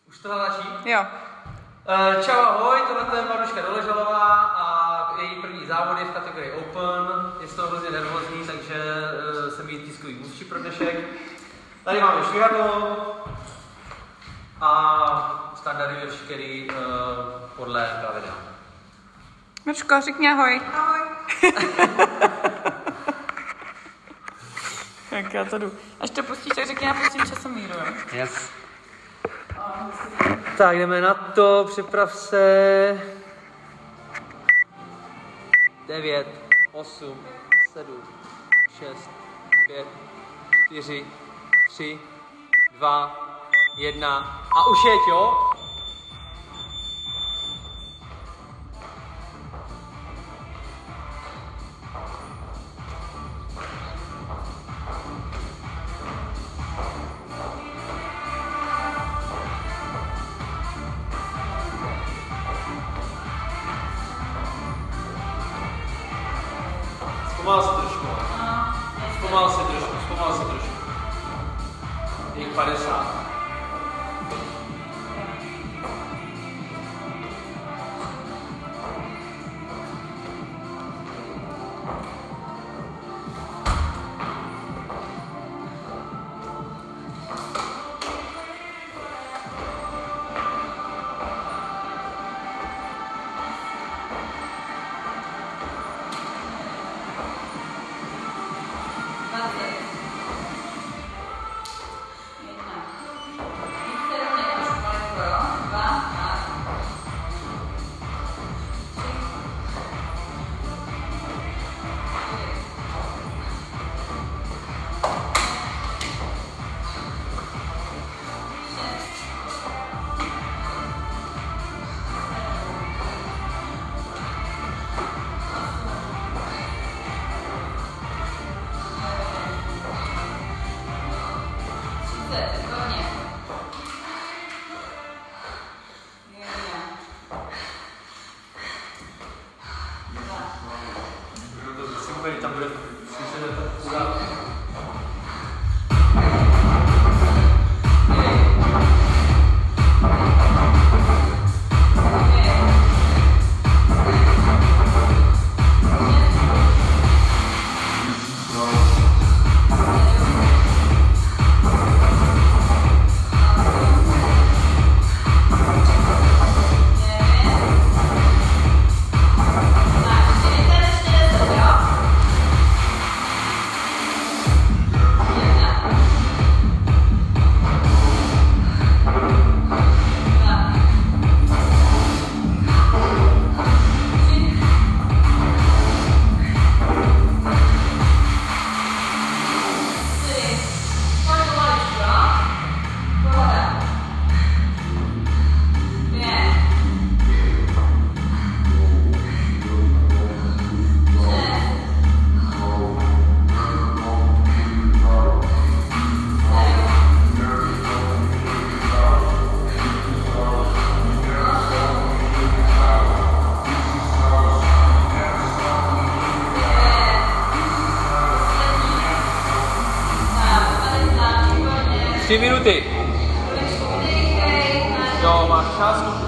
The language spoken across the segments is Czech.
Už to natáčí? Jo. Čau, ahoj, tohle je Maruška Doležalová a její první závod je v kategorii Open. Je z toho hrozně nervózní, takže jsem jí tiskový mluvčí pro dnešek. Tady máme švihadlo a standardy veškerý podle pravidel. Maruško, řekni ahoj. Ahoj. Tak já to jdu. Až to pustíš, tak řekni, já pustím časomíru, jo? Yes. Tak jdeme na to, připrav se. 9, 8, 7, 6, 5, 4, 3, 2, 1 a už jeď, jo? Zpomal se trošku. Zpomal se trošku. Je 50. Tam bude slyšet, že to udělá. Tři minuty. Jo, máš čas.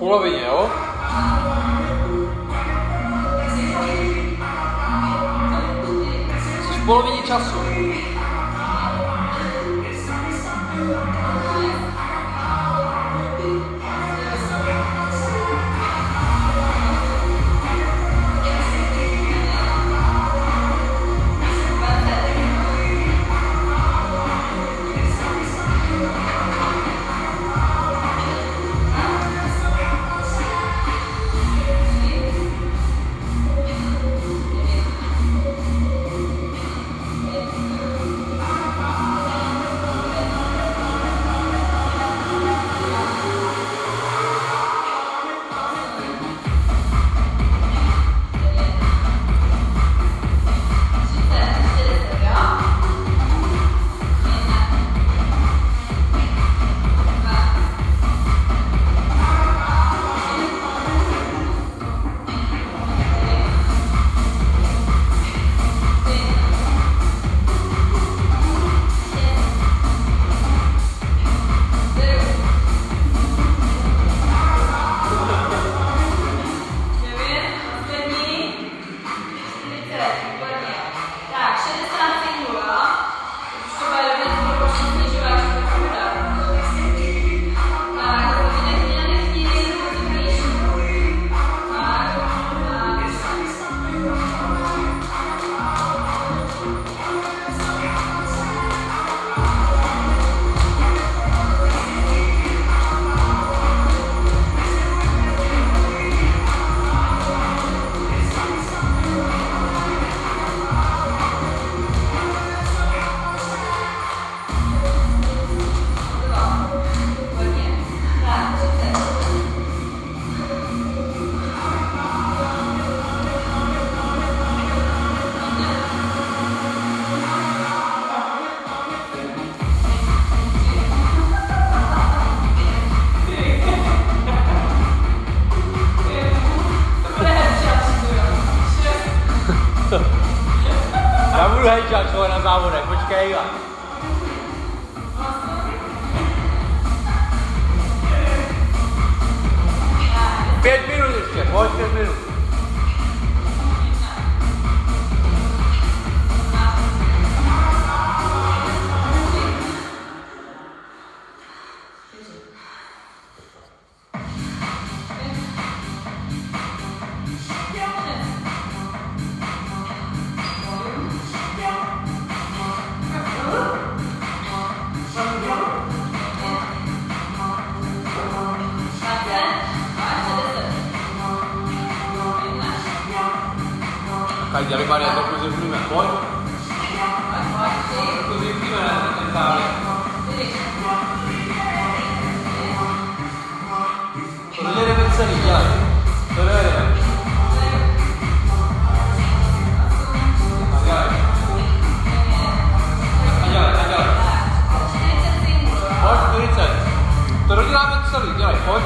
polovině, jo? Jsi v polovině času. Já budu hejčat svoje na závodech, počkej. 5 minut ještě, pojď 5 minut. Tak dělali pár, já to pozivníme, pojď. To zjistíme, ne, ten závěr. To nejdeme celý, dělej. To nejdeme. A dělej. A dělej. Pojď, 40. To doděláme celý, dělej, pojď.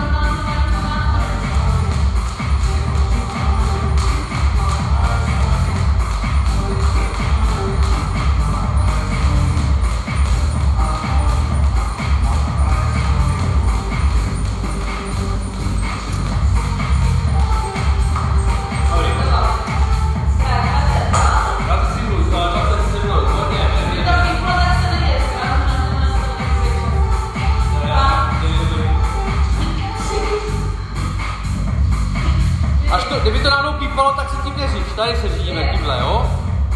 Kdyby to náhodou pípalo, tak se tím neříš. Tady se řídíme tímhle, jo?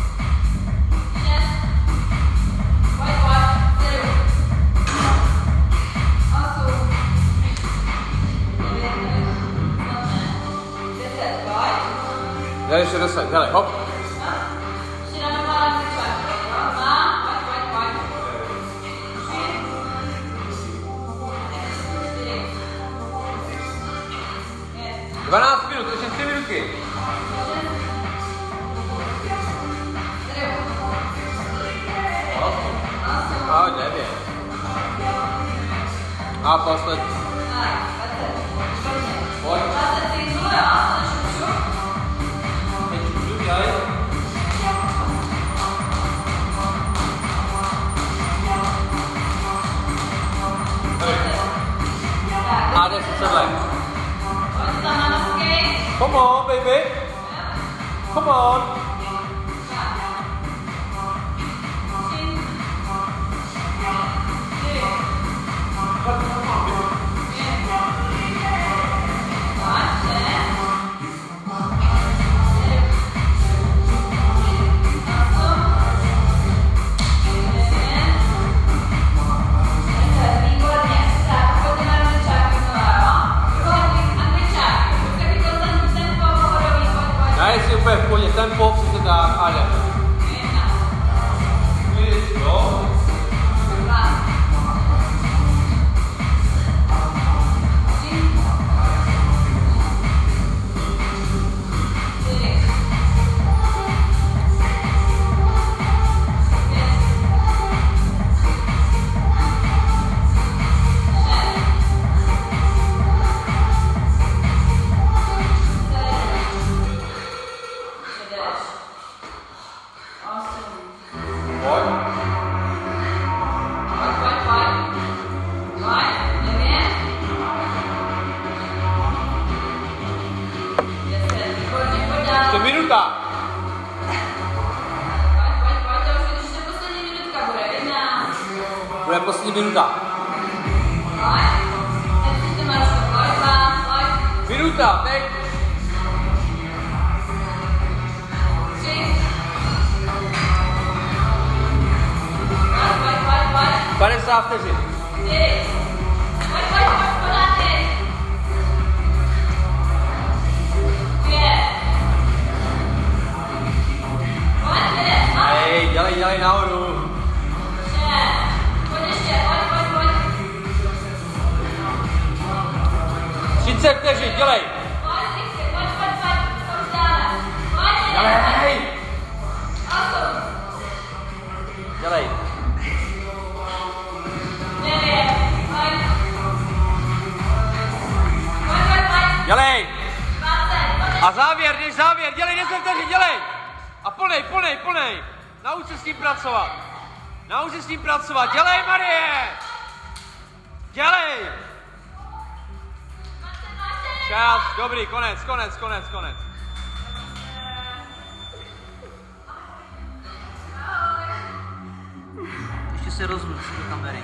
Dělej ještě 10, dělej, hop. Minut, ještě 3 minutky. A 9. A poslední. Pojď. A 10 sedlek. Come on, baby. Come on. Úplně v pohodě, tempo, přesně tak, a jde. Jo. Minuta. Bude poslední minuta. Minuta, teď. 50 vteřin. Dělej nahoru. 30 vteřin, dělej. Dělej. Dělej. Dělej. A závěr, dělej 10 vteřin, dělej. A plnej. Nauč se s tím pracovat. Dělej, Marie! Dělej! Čas, dobrý, konec. Ještě se rozluč do kamery.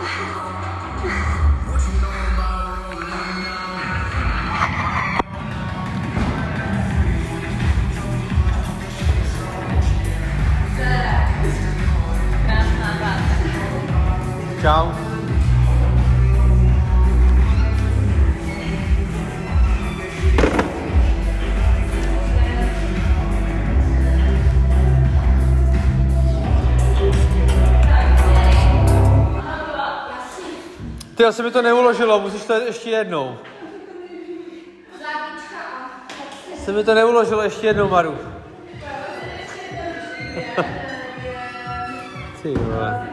Čau. Ty, asi mi to neuložilo, musíš to ještě jednou. Se mi to neuložilo ještě jednou, Maru. Ty vole.